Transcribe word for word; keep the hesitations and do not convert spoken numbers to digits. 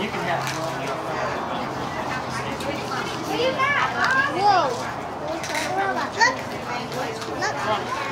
You can have one. What do you got? Whoa. Look. Look.